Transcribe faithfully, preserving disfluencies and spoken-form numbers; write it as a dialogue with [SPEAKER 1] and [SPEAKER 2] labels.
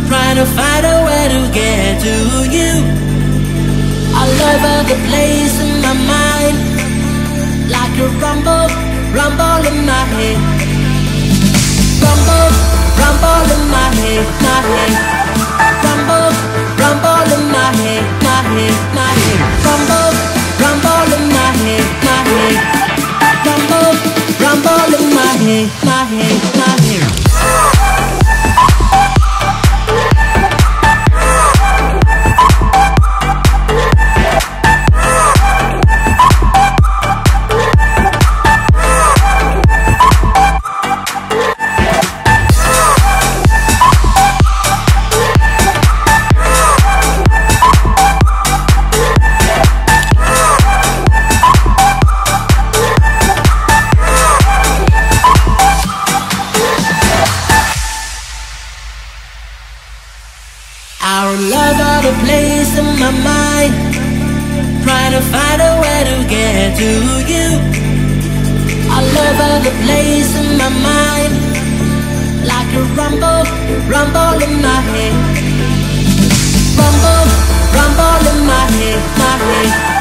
[SPEAKER 1] trying to find a way to get to you. All over the place in my mind, like a rumble, rumble in my head. Rumble, rumble in my head, my head. Rumble, rumble in my head, my head, my head. Rumble, rumble in my head, my head. Rumble, rumble in my head, my head, my head. Our love got a place in my mind, trying to find a way to get to you. All over the place in my mind, like a rumble, rumble in my head. Rumble, rumble in my head, my head.